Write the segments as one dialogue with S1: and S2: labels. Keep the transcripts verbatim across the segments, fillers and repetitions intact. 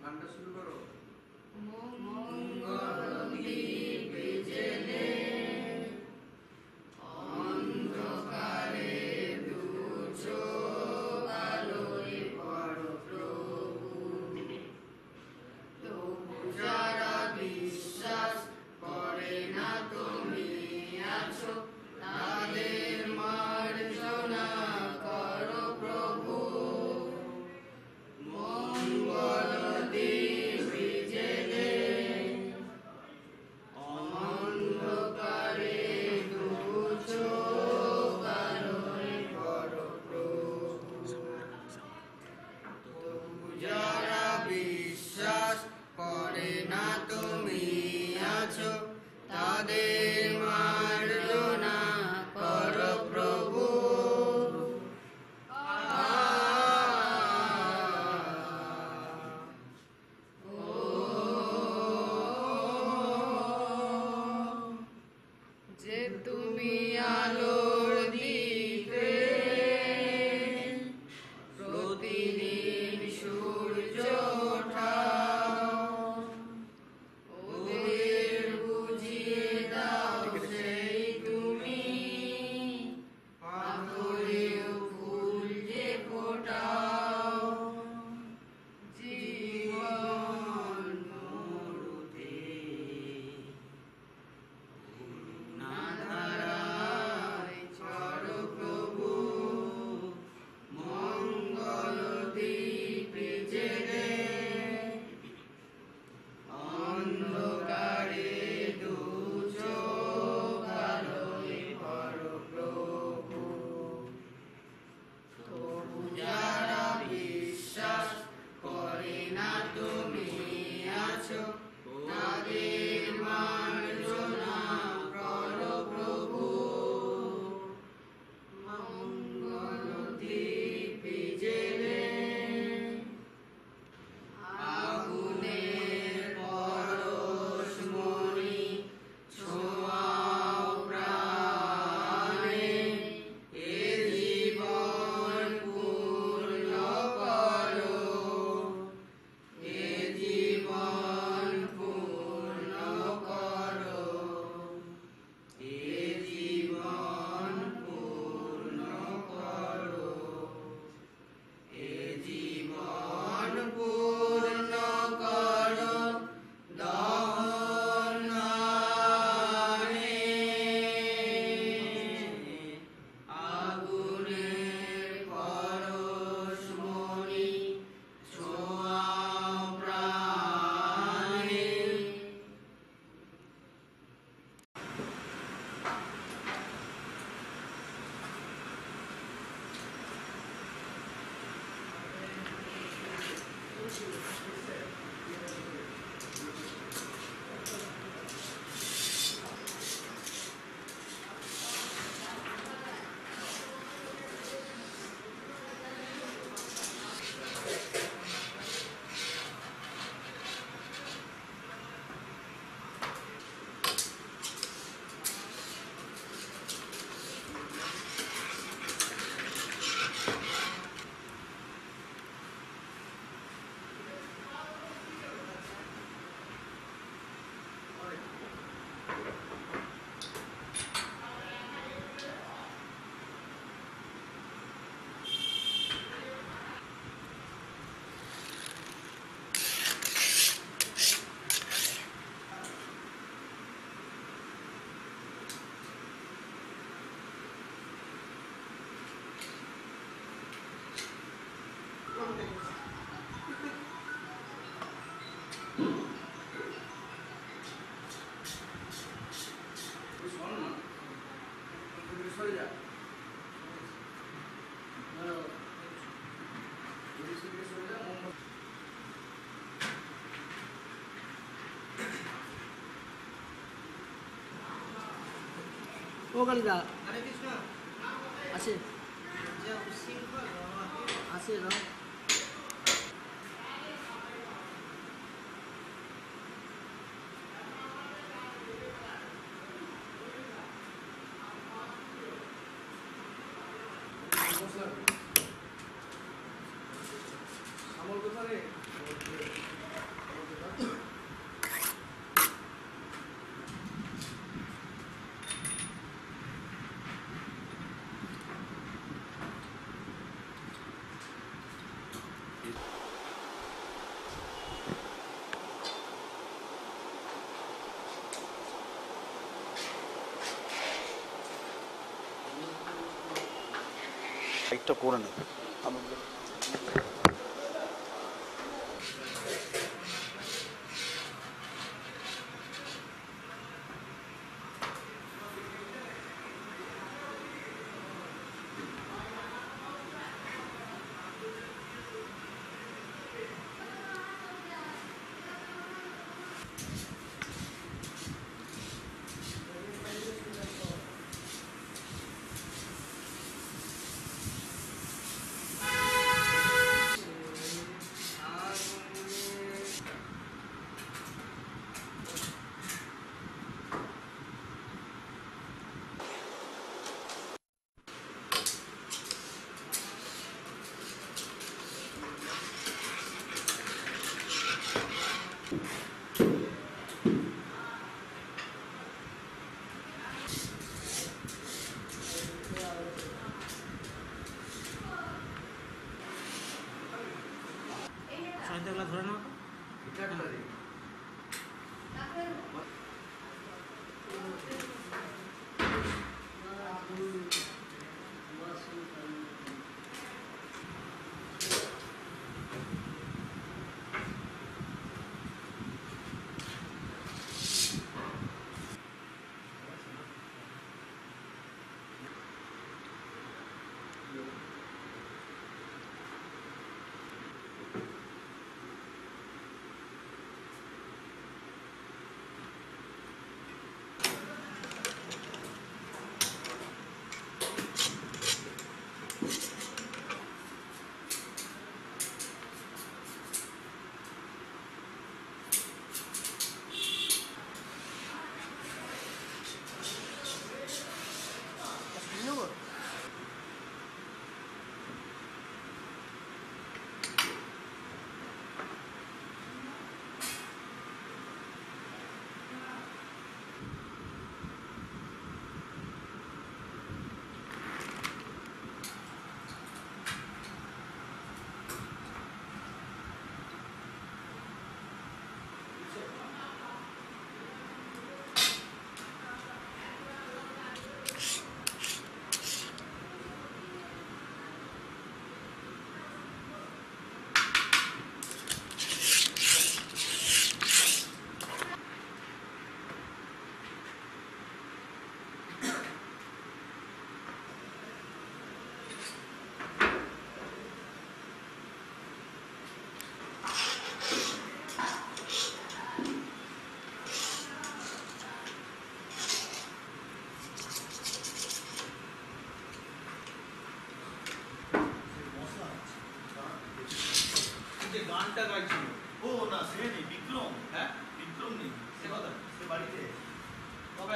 S1: গানটা শুরু করো।
S2: মঙ্গল দ্বীপে জেলে অন্ধকারে দু চোখ আলোয় পড়ো প্রভু, তবু যারা বিশ্বাস করে না তুমি আছো, তাদের মার্জনা করো প্রভু। মঙ্গল দ্বীপে জেলে অন্ধকারে দু চোখ আলোয় পড়ো প্রভু, তবু যারা বিশ্বাস করে না তুমি আছো, তাদের মার্জনা করো প্রভু। যে তুমি আলোর দ্বীপে প্রতিদিন সূর্য ওঠাও, ওদের বুঝিয়ে দাও সেই তুমি পাথরেও ফুল যে ফোটাও। জীবন মরুতে নাধারায় ছড়ো প্রভু, মঙ্গল দ্বীপে জেলে অন্ধকারে দু চোখ আলোয় পড়ো প্রভু, তবু যারা বিশ্বাস করে না তুমি আছো, তাদের মার্জনা করো প্রভু। মঙ্গল দ্বীপে জেলে আগুনের পরশমণি ছোঁয়াও প্রাণে, এ জীবন পূর্ণ করো, এ জীবন পূর্ণ করো, এ জীবন পূর্ণ করো, এ জীবন পূর্ণ করো দহনে। আগুনের পরশমণি ছোঁয়াও প্রাণে।
S1: সরে যা।
S3: ও কালিদা
S2: হরে কৃষ্ণ
S3: আছে
S2: জয় সিংহ
S3: আছে না
S1: সামল কোথায় রে? মাইকটা করে নেব।
S3: ধরে নাও।
S4: গানটা গাইছিল।
S1: ও না, সে নেই, বিক্রম।
S4: হ্যাঁ,
S1: বিক্রম নেই,
S4: সে কথা
S1: সে বাড়িতে।
S4: তবে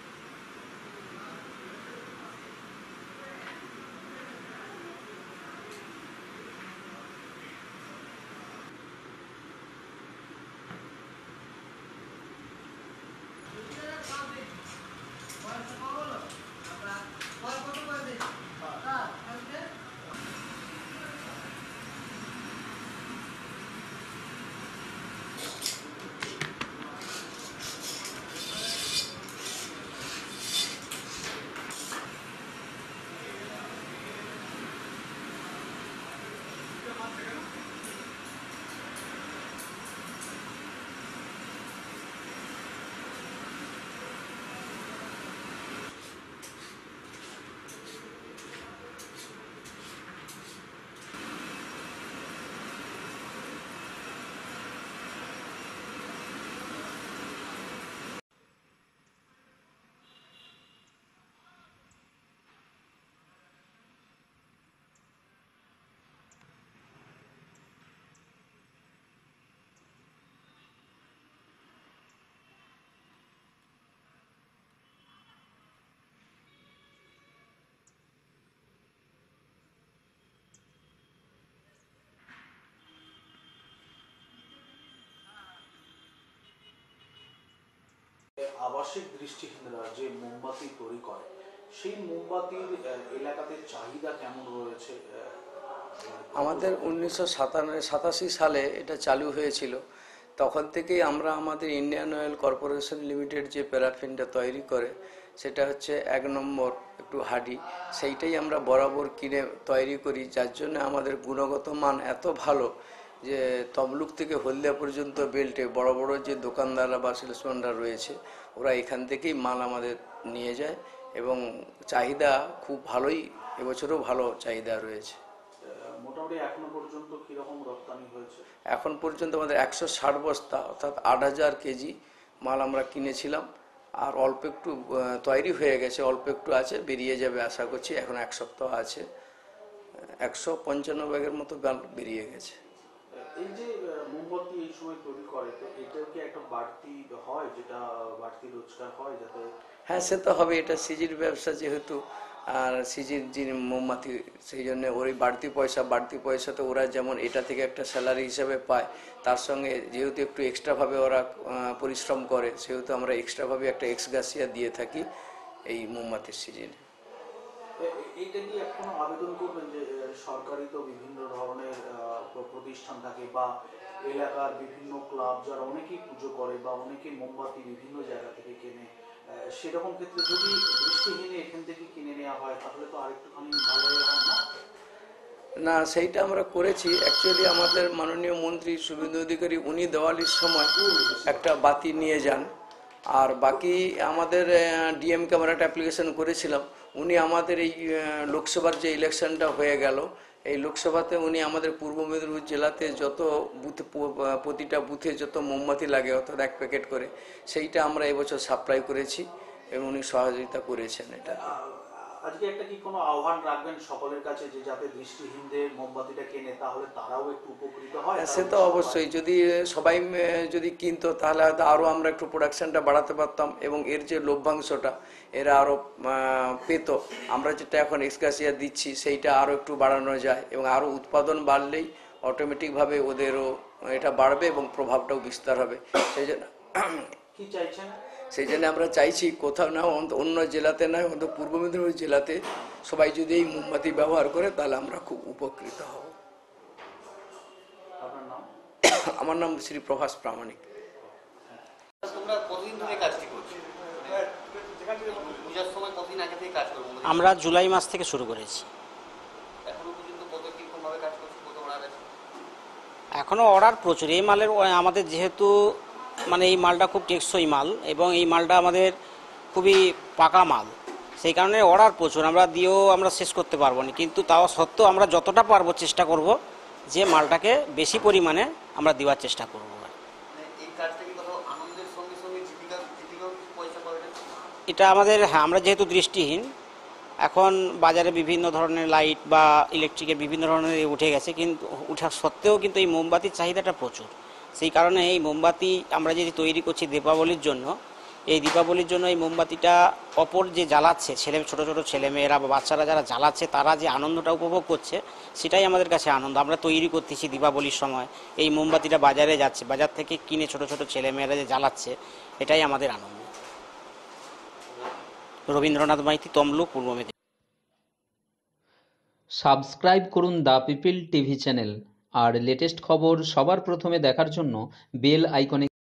S1: আবাসিক দৃষ্টিহীনরা যে মোমবাতি তৈরি করে, সেই মোমবাতির এলাকাতে চাহিদা কেমন রয়েছে?
S5: আমাদের উনিশশো সাতাশি সালে এটা চালু হয়েছিল। তখন থেকেই আমরা আমাদের ইন্ডিয়ান অয়েল কর্পোরেশন লিমিটেড যে প্যারাফিনটা তৈরি করে সেটা হচ্ছে এক নম্বর একটু হাডি, সেইটাই আমরা বরাবর কিনে তৈরি করি, যার জন্য আমাদের গুণগত মান এত ভালো যে তমলুক থেকে হলদিয়া পর্যন্ত বেল্টে বড় বড় যে দোকানদাররা বা সেলসম্যানরা রয়েছে ওরা এখান থেকেই মাল আমাদের নিয়ে যায় এবং চাহিদা খুব ভালোই, এবছরও ভালো চাহিদা রয়েছে।
S1: মোটামুটি এখনো পর্যন্ত কিরকম রপ্তানি হয়েছে?
S5: এখন পর্যন্ত আমাদের একশো ষাট বস্তা অর্থাৎ আট হাজার কেজি মাল আমরা কিনেছিলাম, আর অল্প একটু তৈরি হয়ে গেছে, অল্প একটু আছে, বেরিয়ে যাবে আশা করছি। এখন এক সপ্তাহ আছে, একশো পঞ্চান্ন ব্যাগের মতো মাল বেরিয়ে গেছে।
S1: এই যে মোমবাতি এই সময় তৈরি করে, তো এটাও কি একটা বাড়তি হয়, যেটা বাড়তি রোজগার হয় যাতে?
S5: হ্যাঁ, সে তো হবে, এটা সিজির ব্যবসা যেহেতু, আর সিজির যিনি মোমবাতি, সেই জন্য ওই বাড়তি পয়সা বাড়তি পয়সাতে ওরা যেমন এটা থেকে একটা স্যালারি হিসাবে পায়, তার সঙ্গে যেহেতু একটু এক্সট্রাভাবে ওরা পরিশ্রম করে, সেহেতু আমরা এক্সট্রাভাবে একটা এক্স গ্রাসিয়া দিয়ে থাকি এই মোমবাতির সিজনে।
S1: এইটা কি এখনো আবেদন করবেন যে সরকারি তো বিভিন্ন ধরনের প্রতিষ্ঠান থাকে বা এলাকার বিভিন্ন ক্লাব যারা অনেকেই পুজো করে বা অনেকেই মোমবাতি বিভিন্ন জায়গা থেকে কেনে, সেরকম ক্ষেত্রে যদি দৃষ্টিহীন এখান থেকে কিনে নেওয়া হয় তাহলে তো আরেকটুখানি ভালো হয় না?
S5: না, সেইটা আমরা করেছি। অ্যাকচুয়ালি আমাদের মাননীয় মন্ত্রী শুভেন্দু অধিকারী উনি দেওয়ালির সময় একটা বাতি নিয়ে যান, আর বাকি আমাদের ডিএমকে আমরা একটা অ্যাপ্লিকেশন করেছিলাম। উনি আমাদের এই লোকসভার যে ইলেকশনটা হয়ে গেল, এই লোকসভাতে উনি আমাদের পূর্ব মেদিনীপুর জেলাতে যত বুথে, প্রতিটা বুথে যত মোমবাতি লাগে অর্থাৎ এক প্যাকেট করে, সেইটা আমরা এবছর সাপ্লাই করেছি এবং উনি সহযোগিতা করেছেন। এটা
S1: আজকে একটা কি কোনো আহ্বান রাখবেন সকলের কাছে যে যাতে দৃষ্টিহীনদের মোমবাতিটা কেনে, তাহলে তারাও একটু উপকৃত হয়?
S5: সে তো অবশ্যই, যদি সবাই যদি কিনতো তাহলে হয়তো আরও আমরা একটু প্রোডাকশনটা বাড়াতে পারতাম এবং এর যে লভ্যাংশটা এরা আরও পেত। আমরা যেটা এখন এক্সগ্রাসিয়া দিচ্ছি সেইটা আরও একটু বাড়ানো যায় এবং আরও উৎপাদন বাড়লেই অটোমেটিকভাবে ওদেরও এটা বাড়বে এবং প্রভাবটাও বিস্তার হবে। সেই জন্য
S1: কি চাইছেন?
S5: সেই জন্য আমরা চাইছি কোথাও না অন্য জেলাতে নয়, অন্তত পূর্ব মেদিনীপুর জেলাতে সবাই যদি এই মোমবাতি ব্যবহার করে তাহলে আমরা খুব উপকৃত হব।
S1: আপনার নাম?
S5: আমার নাম শ্রী প্রভাস প্রামাণিক।
S6: তোমরা কতদিন ধরে কাজটি করছো? পূজার সময় কতদিন আগে থেকে কাজ করবো?
S3: আমরা জুলাই মাস থেকে শুরু করেছি।
S6: এখনো পর্যন্ত কত কিরকম ভাবে কাজ করছো, কত অর্ডার আছে?
S3: এখনও অর্ডার প্রচুর। এই মালের আমাদের যেহেতু মানে এই মালটা খুব টেকসই মাল এবং এই মালটা আমাদের খুবই পাকা মাল, সেই কারণে অর্ডার প্রচুর। আমরা দিয়েও আমরা শেষ করতে পারবো না, কিন্তু তাও সত্ত্বেও আমরা যতটা পারবো চেষ্টা করব যে মালটাকে বেশি পরিমাণে আমরা দেওয়ার চেষ্টা করব।
S6: এই কাজটা কি কোথাও আনন্দের সঙ্গে সঙ্গে জীবিকা জীবিকাও কিছু পয়সা পাবে?
S3: এটা আমাদের, হ্যাঁ, আমরা যেহেতু দৃষ্টিহীন, এখন বাজারে বিভিন্ন ধরনের লাইট বা ইলেকট্রিকের বিভিন্ন ধরনের উঠে গেছে, কিন্তু উঠা সত্ত্বেও কিন্তু এই মোমবাতির চাহিদাটা প্রচুর। সেই কারণে এই মোমবাতি আমরা যদি তৈরি করছি দীপাবলির জন্য, এই দীপাবলির জন্য এই মোমবাতিটা অপর যে জ্বালাচ্ছে ছেলে, ছোটো ছোটো ছেলেমেয়েরা বা বাচ্চারা যারা জ্বালাচ্ছে, তারা যে আনন্দটা উপভোগ করছে সেটাই আমাদের কাছে আনন্দ। আমরা তৈরি করতেছি দীপাবলির সময়, এই মোমবাতিটা বাজারে যাচ্ছে, বাজার থেকে কিনে ছোটো ছোটো ছেলেমেয়েরা যে জ্বালাচ্ছে, এটাই আমাদের আনন্দ। রবীন্দ্রনাথ মাইতি, তমলুক, পূর্ব মেদিনীপুর।
S7: সাবস্ক্রাইব করুন দ্য পিপল টিভি চ্যানেল আর লেটেস্ট খবর সবার প্রথমে দেখার জন্য বেল আইকনে